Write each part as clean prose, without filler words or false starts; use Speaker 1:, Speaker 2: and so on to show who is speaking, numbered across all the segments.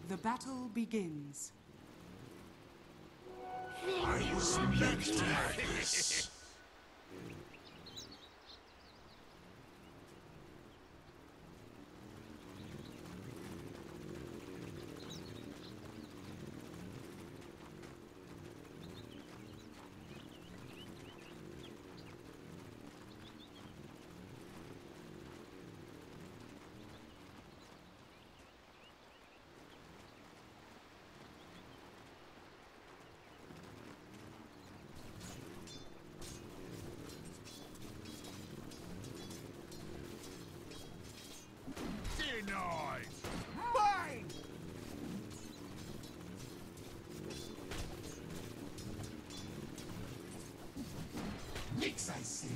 Speaker 1: The battle begins.
Speaker 2: I was meant to have this. Denied! Mine! Nix, I see.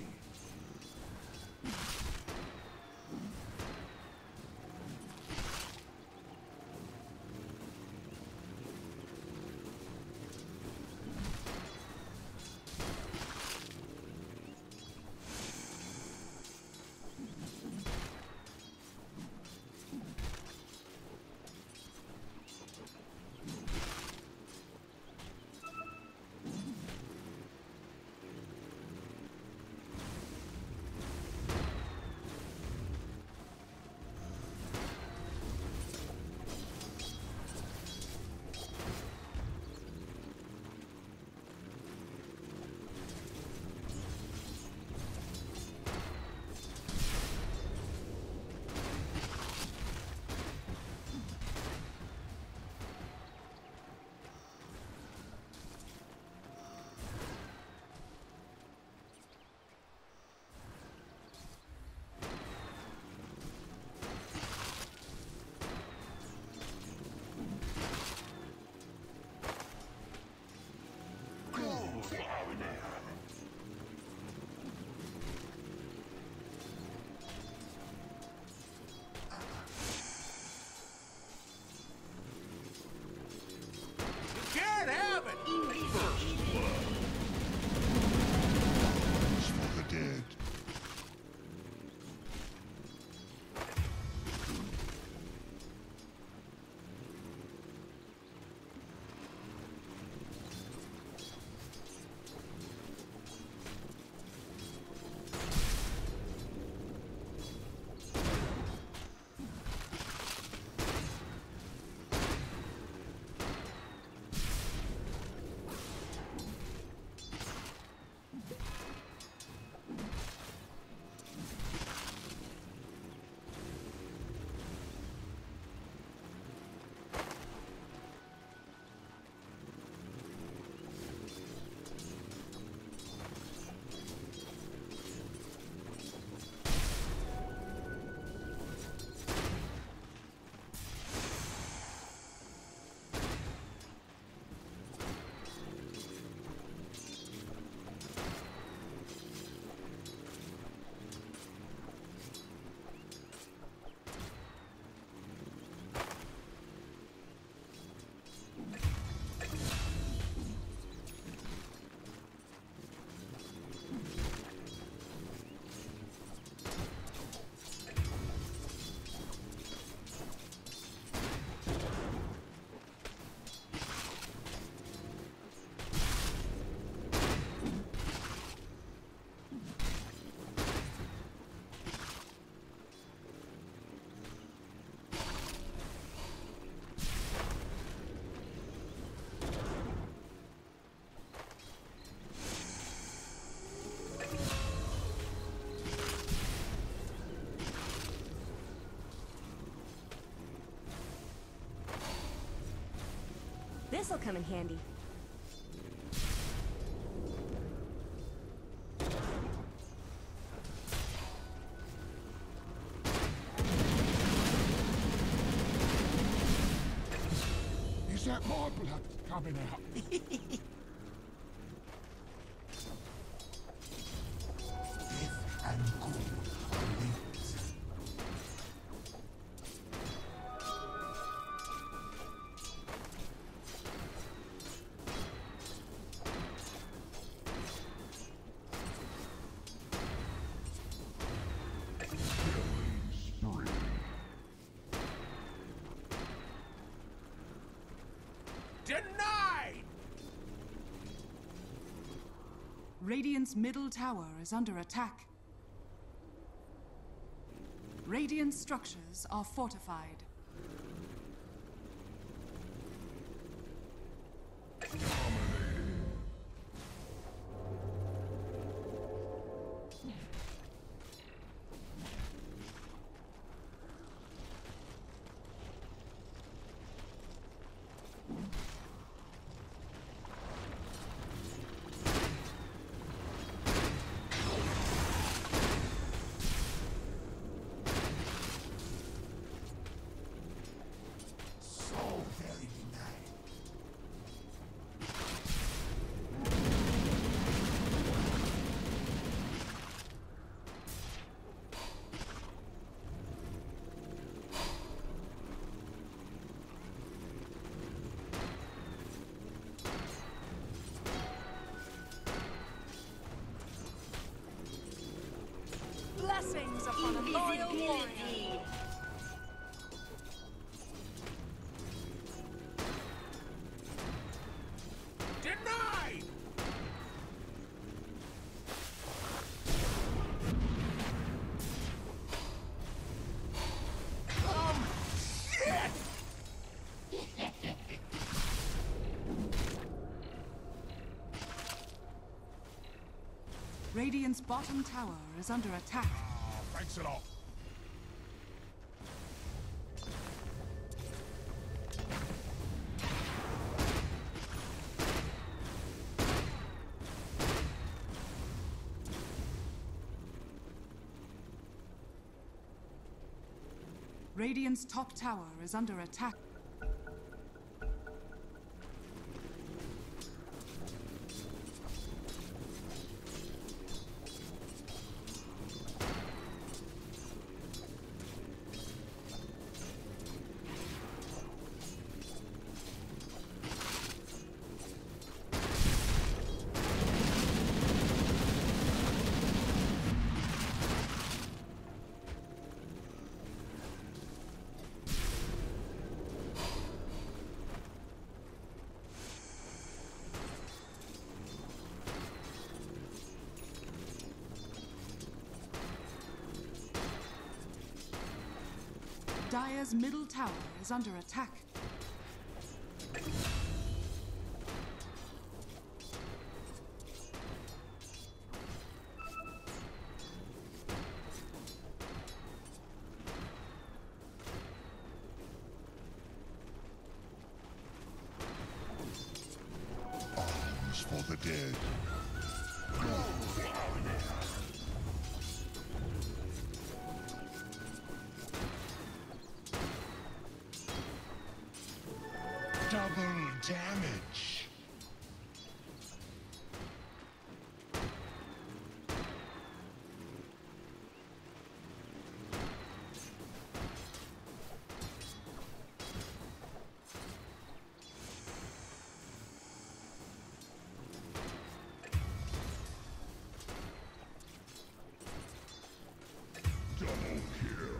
Speaker 2: Can't have it! First blood. It's for the dead.
Speaker 3: This'll come in handy.
Speaker 2: Is that my blood coming out? Death and good are linked.
Speaker 1: Radiant's middle tower is under attack. Radiant structures are fortified.
Speaker 3: Blessings upon a loyal warrior.
Speaker 2: Denied! Shit!
Speaker 1: Radiant's bottom tower is under attack.
Speaker 2: Thanks a lot.
Speaker 1: Radiant's top tower is under attack. Dire's middle tower is under attack.
Speaker 2: Arms for the dead. Double damage. Double kill.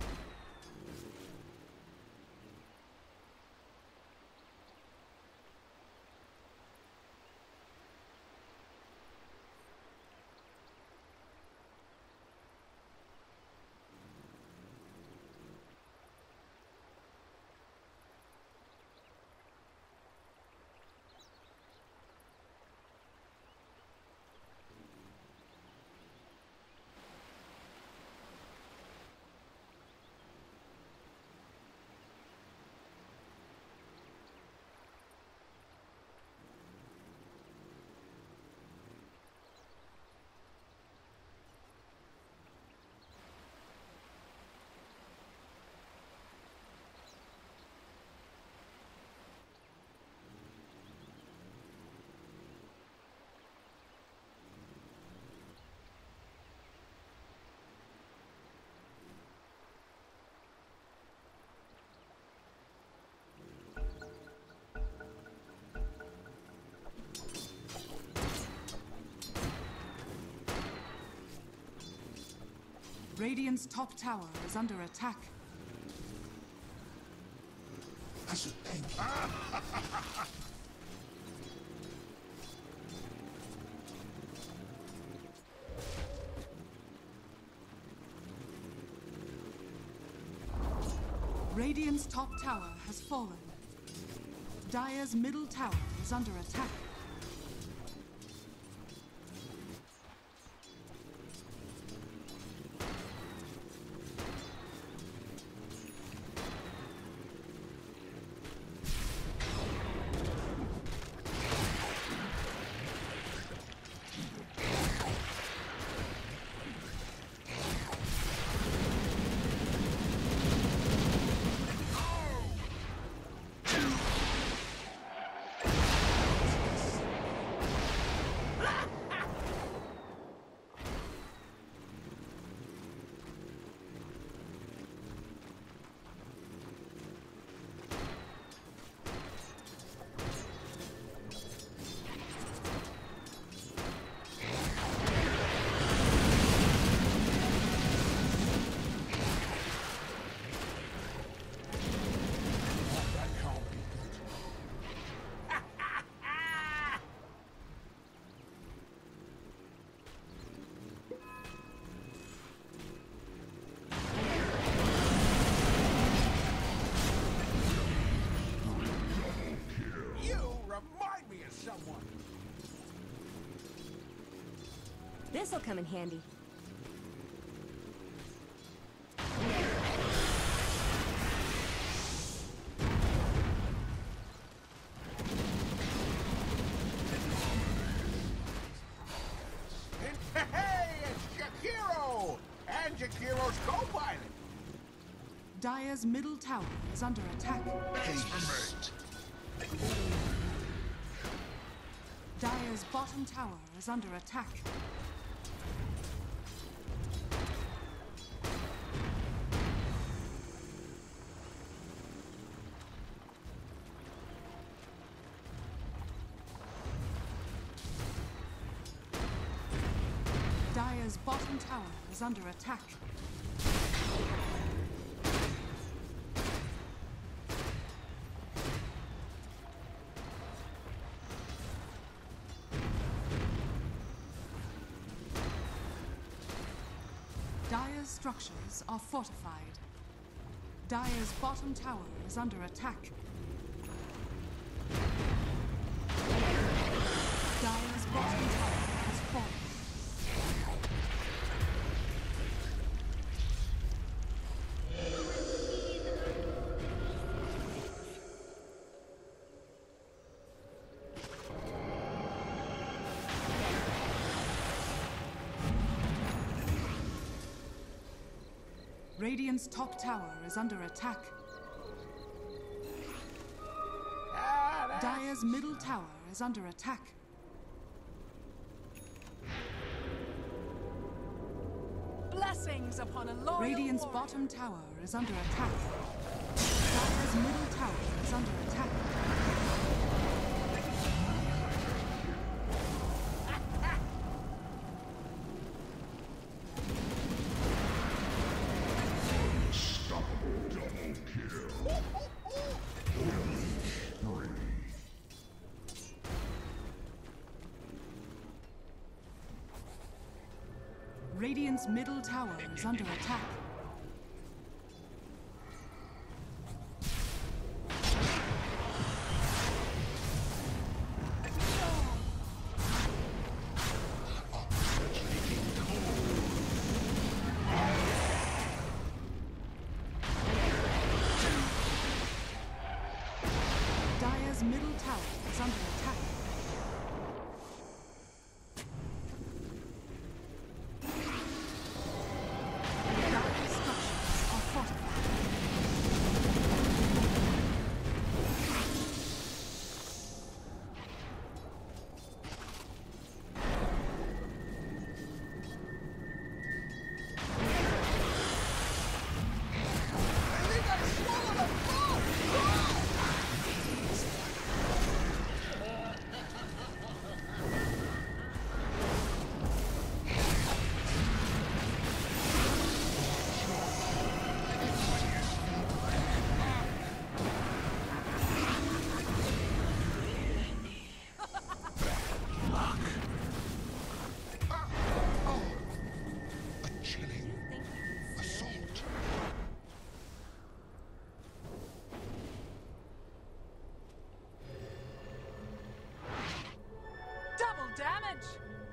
Speaker 1: Radiant's top tower is under attack.
Speaker 2: I should thank you.
Speaker 1: Radiant's top tower has fallen. Dire's middle tower is under attack.
Speaker 4: This'll come in handy.
Speaker 5: Hey, it's Jakiro! And Jakiro's co-pilot!
Speaker 1: Dire's middle tower is under attack. Dire's bottom tower is under attack. Dire's bottom tower is under attack. Dire's structures are fortified. Dire's bottom tower is under attack. Dire's bottom tower has fallen. Radiant's top tower is under attack. Dire's middle tower is under attack.
Speaker 3: Blessings upon a loyal
Speaker 1: Radiant's
Speaker 3: warrior.
Speaker 1: bottom tower is under attack. Dire's middle tower is under attack. Radiant's middle tower is under attack. Dire's middle tower is under attack. Dire's
Speaker 3: edge!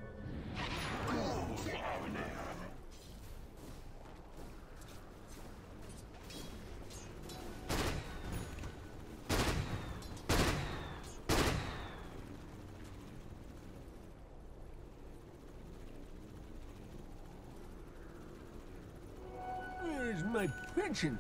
Speaker 6: Where's my pension?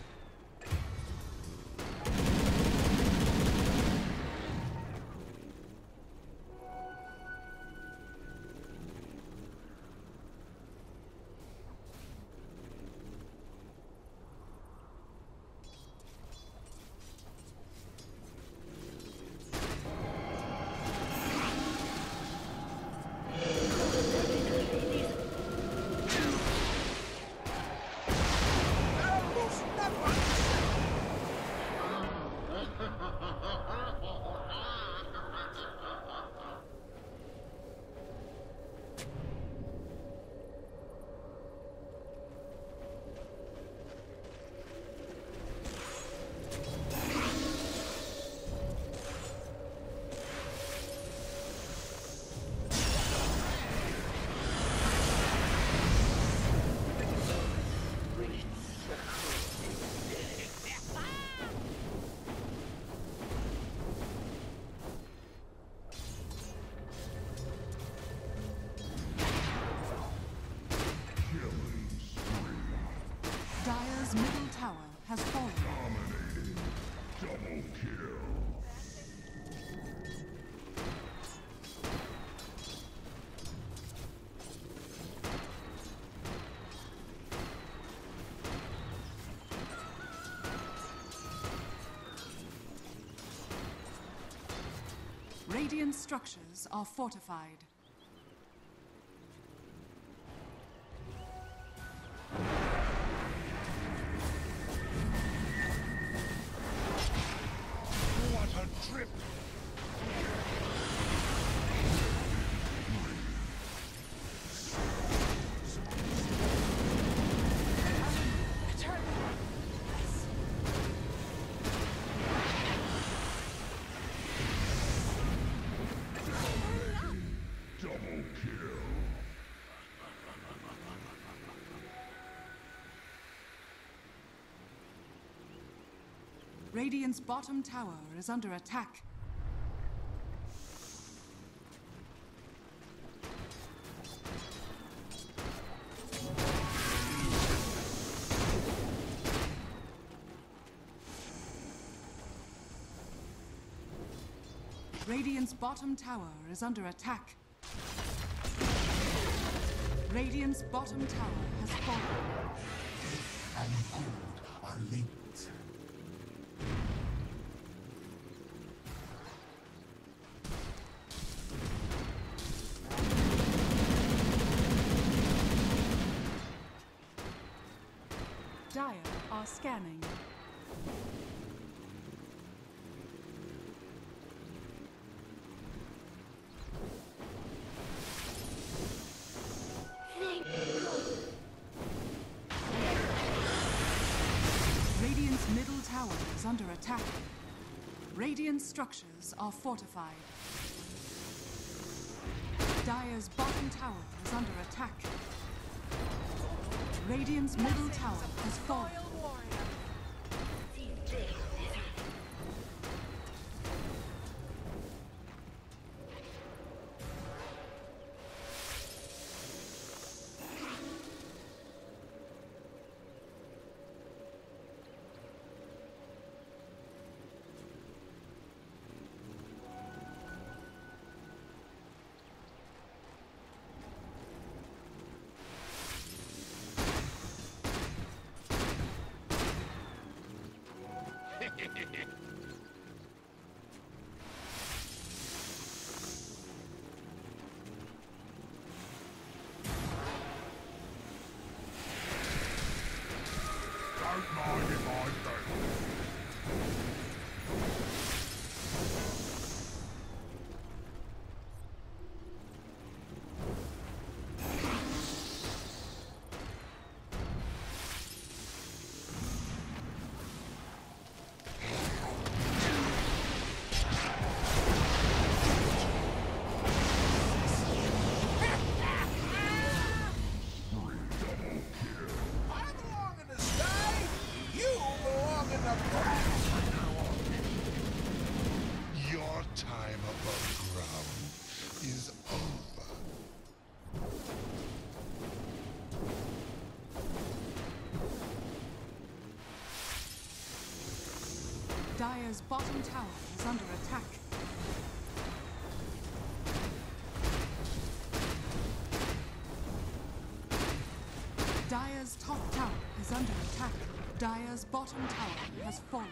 Speaker 1: Dire's middle tower has fallen.
Speaker 2: Dominating. Double kill.
Speaker 1: Radiant structures are fortified.
Speaker 2: What a trip! Double kill.
Speaker 1: Radiant's bottom tower is under attack. Radiant's bottom tower is under attack. Radiant's bottom tower has fallen.
Speaker 2: And good are linked.
Speaker 1: Dire are scanning. Radiant's middle tower is under attack. Radiant structures are fortified. Dire's bottom tower is under attack. Radiant's middle tower has fallen.
Speaker 3: Royal warrior.
Speaker 1: Dire's bottom tower is under attack. Dire's top tower is under attack. Dire's bottom tower has fallen.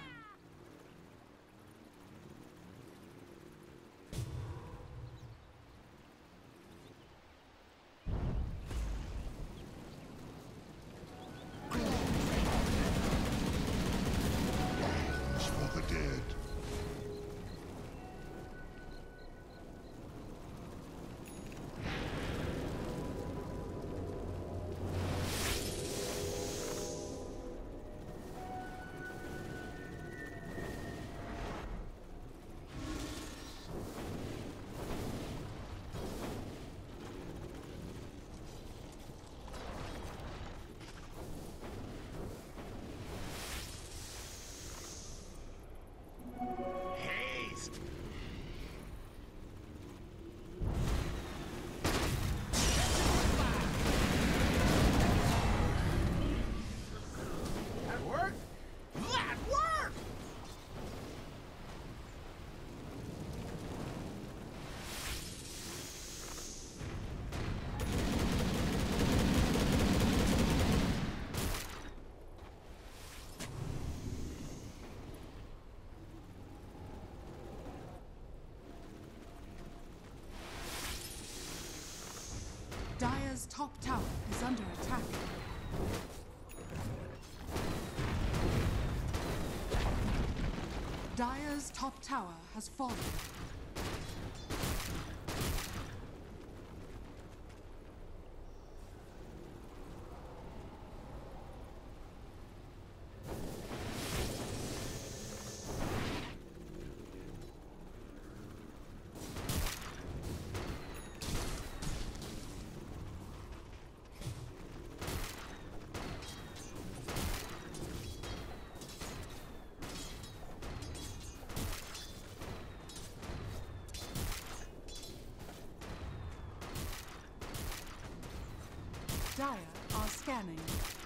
Speaker 2: For the dead. Dire's top tower is under attack. Dire's top tower has fallen. Dire are scanning.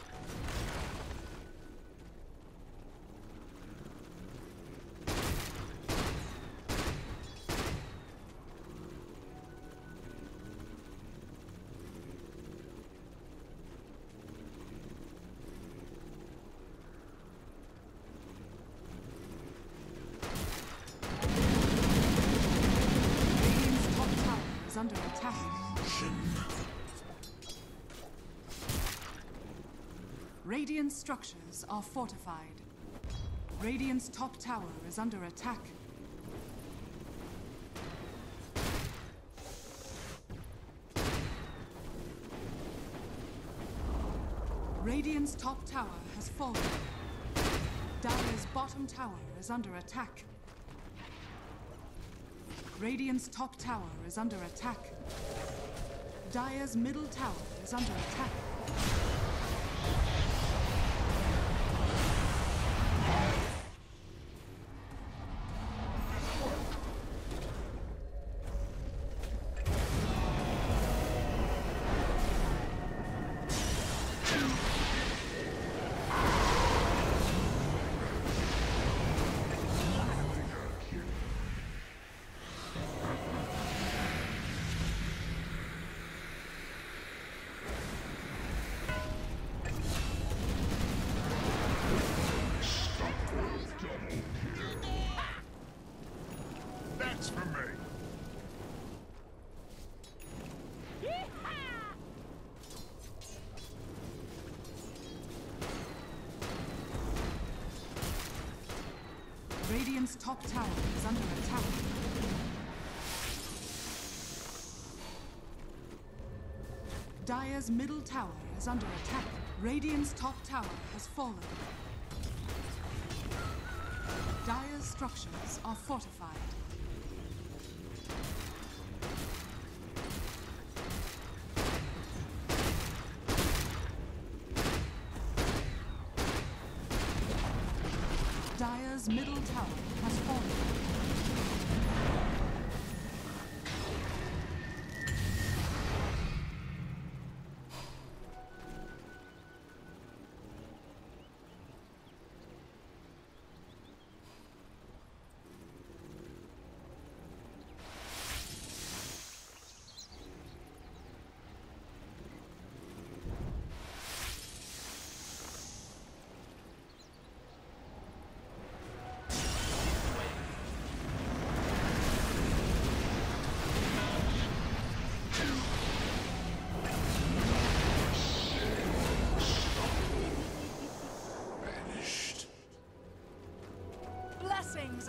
Speaker 2: Radiant's top tower is under attack. Radiant structures are fortified. Radiant's top tower is under attack. Radiant's top tower has fallen. Dire's bottom tower is under attack. Radiant's top tower is under attack. Dire's middle tower is under attack. That's for me.
Speaker 1: Radiant's top tower is under attack. Dire's middle tower is under attack. Radiant's top tower has fallen. Dire's structures are fortified. Dire's middle tower has fallen.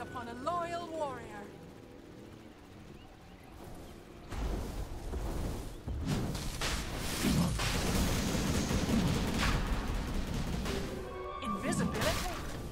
Speaker 3: upon a loyal warrior. Invisibility?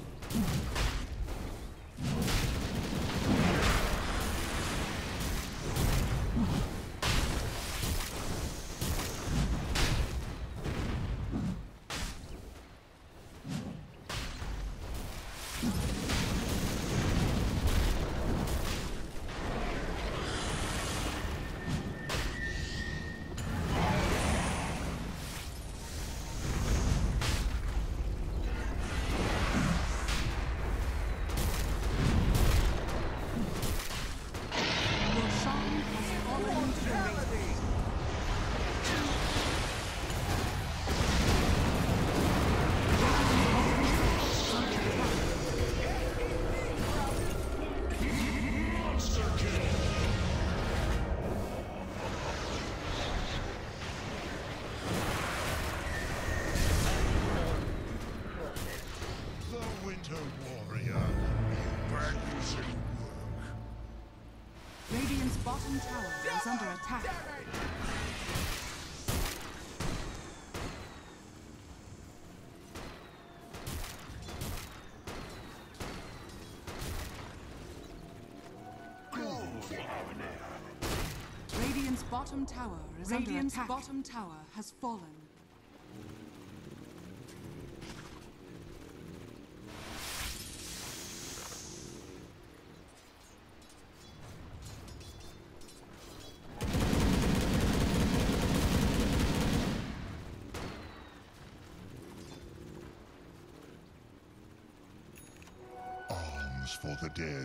Speaker 1: Radiant's bottom tower is under attack. Radiant's bottom tower is under attack. Radiant's bottom tower has fallen.
Speaker 7: For the dead.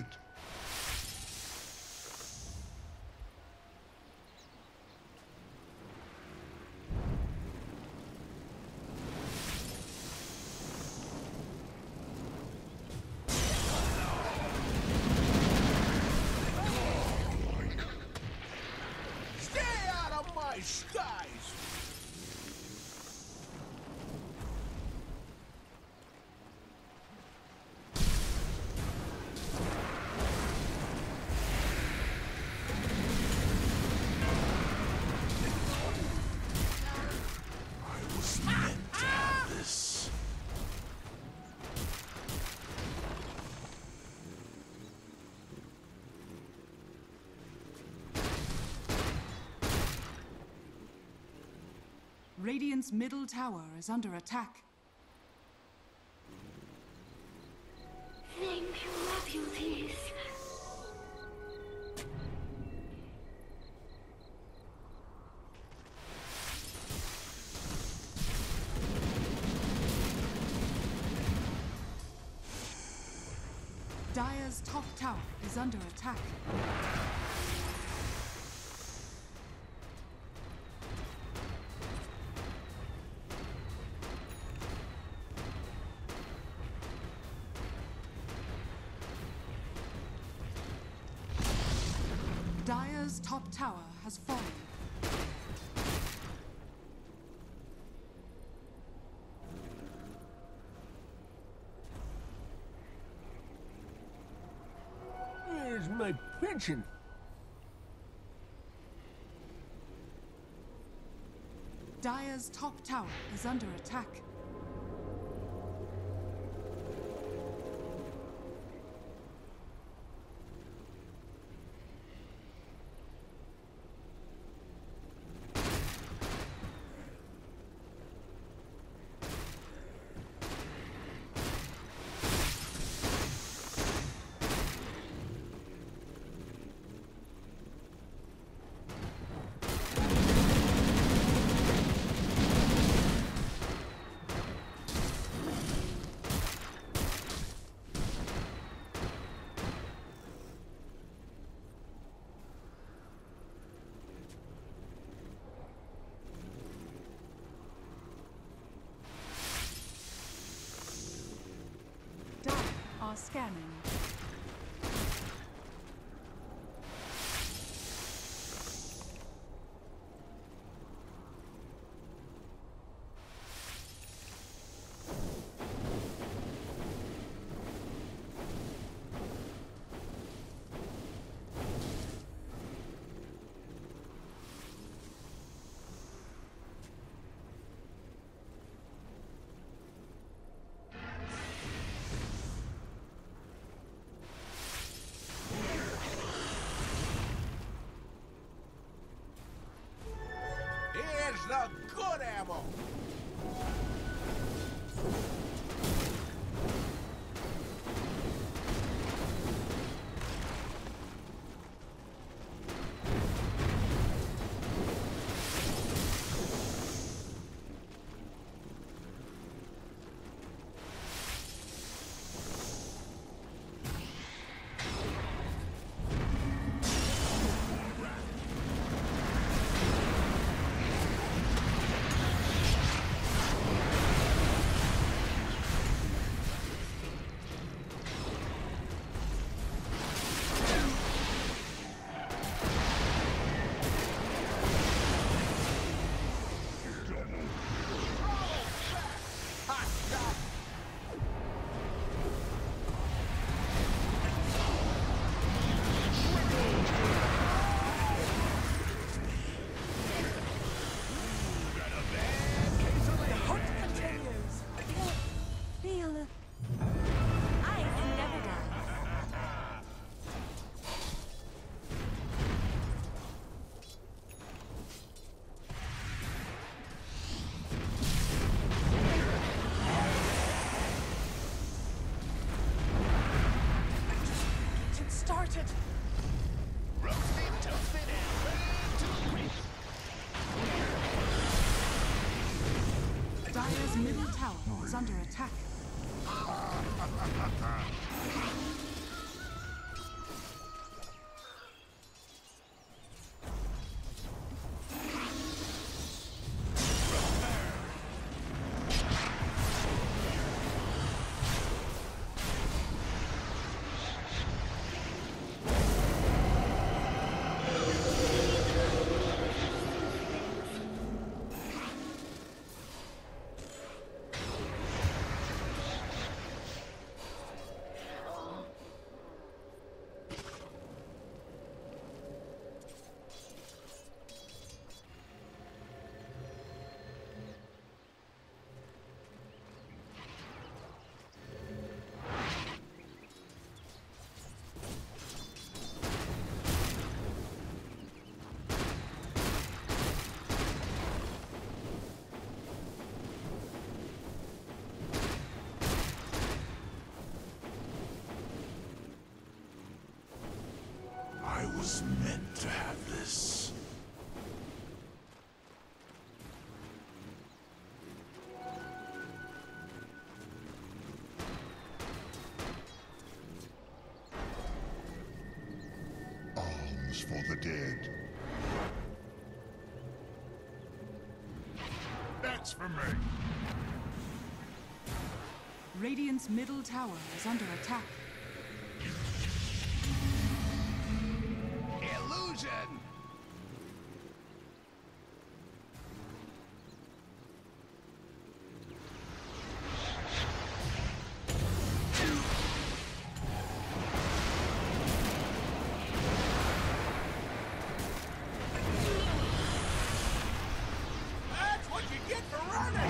Speaker 5: Stay out of my skies!
Speaker 1: Radiant's middle tower is under attack.
Speaker 8: Thank you, beauties.
Speaker 1: Dire's top tower is under attack. Dire's top tower has fallen.
Speaker 6: Where's my pension?
Speaker 1: Dire's top tower is under attack.
Speaker 2: Are scanning.
Speaker 5: the good ammo!
Speaker 3: Started.
Speaker 5: Roasted, toasted, and ready to crisp.
Speaker 1: Dire's middle tower is under attack.
Speaker 7: I was meant to have this. Arms for the dead.
Speaker 5: That's for me.
Speaker 1: Radiant's middle tower is under attack.
Speaker 5: Illusion! That's what you get for running!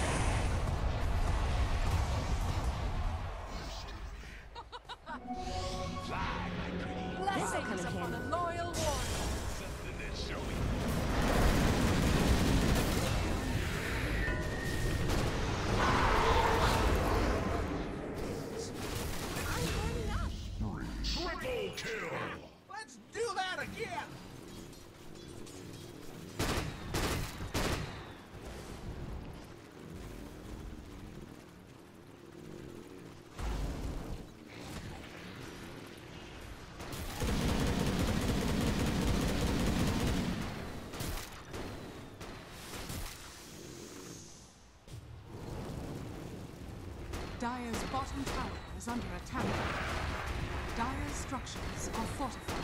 Speaker 5: Fly, my pretty.
Speaker 3: Blessings upon a loyal warrior.
Speaker 5: Something that's showing.
Speaker 7: Triple kill!
Speaker 5: Let's do that again!
Speaker 1: Dire's bottom tower is under attack. Dire's structures are fortified.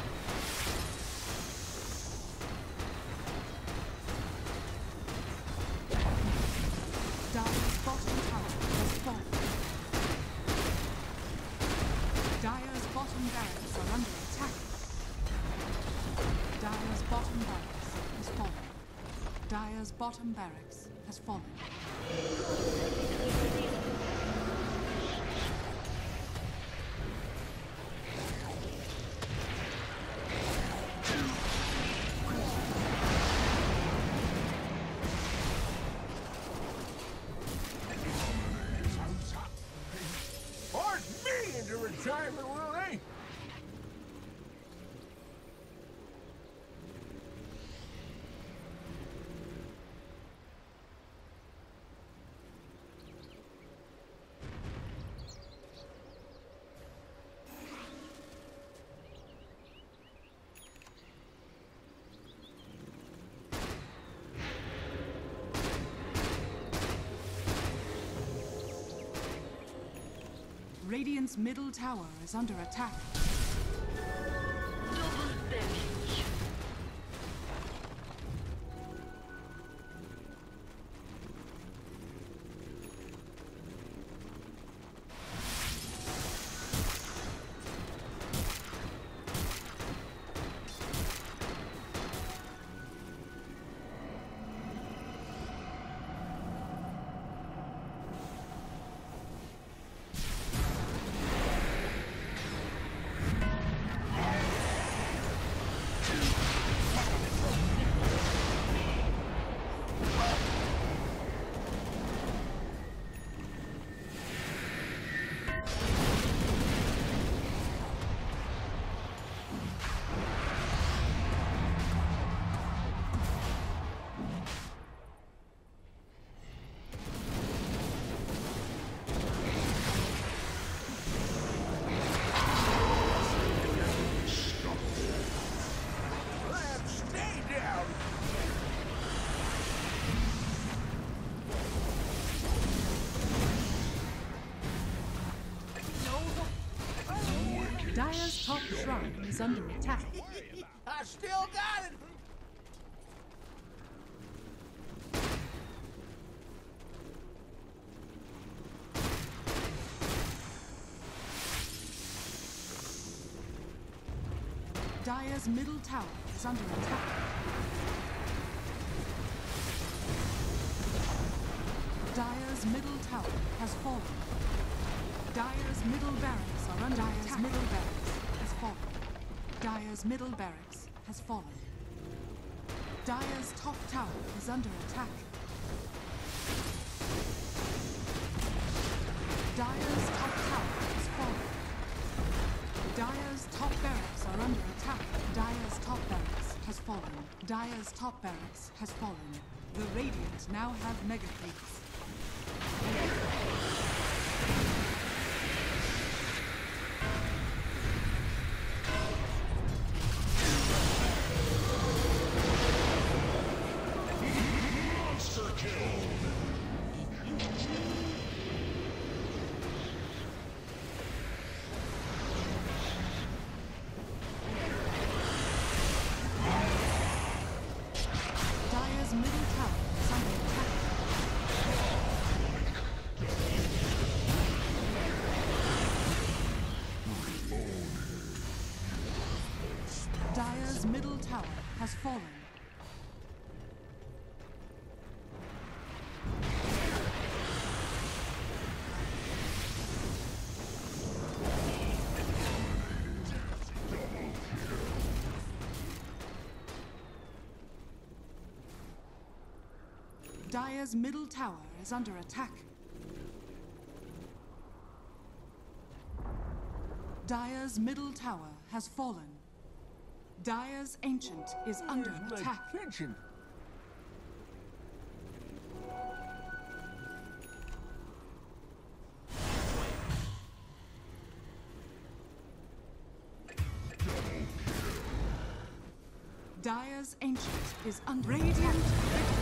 Speaker 1: Dire's bottom tower has fallen. Dire's bottom barracks are under attack. Dire's bottom barracks has fallen. Dire's bottom barracks has fallen. Radiant's middle tower is under attack.
Speaker 8: Double damage.
Speaker 1: Dire's top shrine is under attack.
Speaker 5: I still got it!
Speaker 1: Dire's middle tower is under attack. Dire's middle tower has fallen. Dire's middle barracks are under attack. Dire's middle barracks has fallen. Dire's middle barracks has fallen. Dire's top tower is under attack. Dire's top tower has fallen. Dire's top barracks are under attack. Dire's top barracks has fallen. Dire's top barracks has fallen. The Radiant now have mega creeps. Dire's middle tower has fallen. Dire's middle tower is under attack. Dire's middle tower has fallen. Dire's Ancient is under attack.
Speaker 6: Attention.
Speaker 1: Dire's Ancient is under Radiant.